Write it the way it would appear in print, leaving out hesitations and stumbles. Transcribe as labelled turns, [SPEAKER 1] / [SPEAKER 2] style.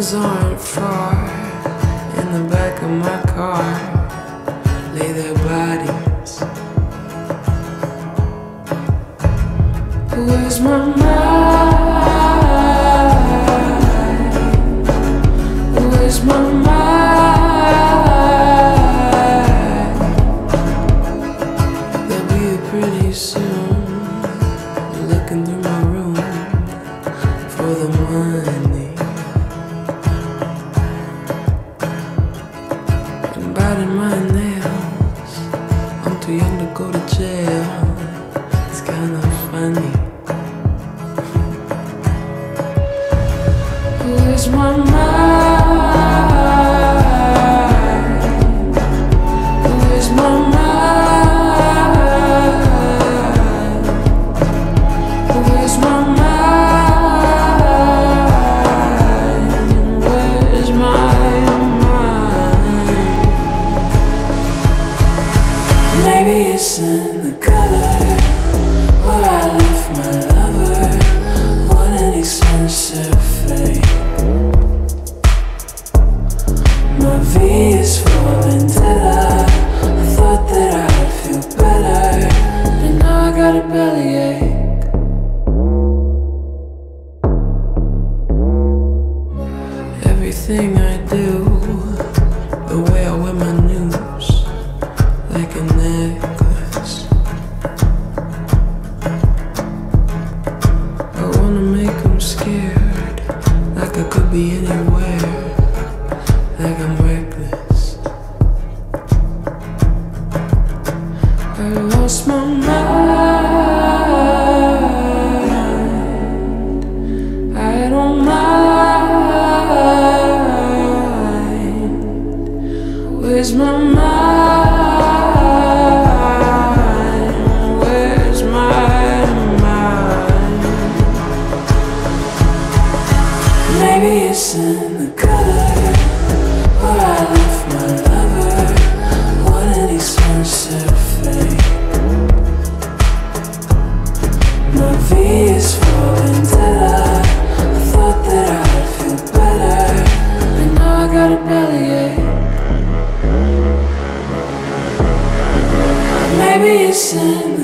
[SPEAKER 1] friends aren't far. In the back of my car lay their bodies. Where's my mind? Where's my mind? They'll be here pretty soon, looking through my room for the money. And biting my nails, I'm too young to go to jail. It's kinda funny. Where's my mind? Where's my mind? Where's my mind? Where's my mind? Maybe it's in the color where I left my lover. What an expensive fate. My V is for Vendetta. I thought that I'd feel better, and now I got a bellyache. Everything I do, the way I wear my noose, like a necklace. I wanna make them scared, like I could be anywhere, like I'm reckless. I lost my mind. I don't mind. Where's my mind? Where's my mind? Maybe it's in the color where I left my lover. What an expensive fate. My V is for Vendetta. I thought that I'd feel better, and now I got a bellyache. Maybe it's in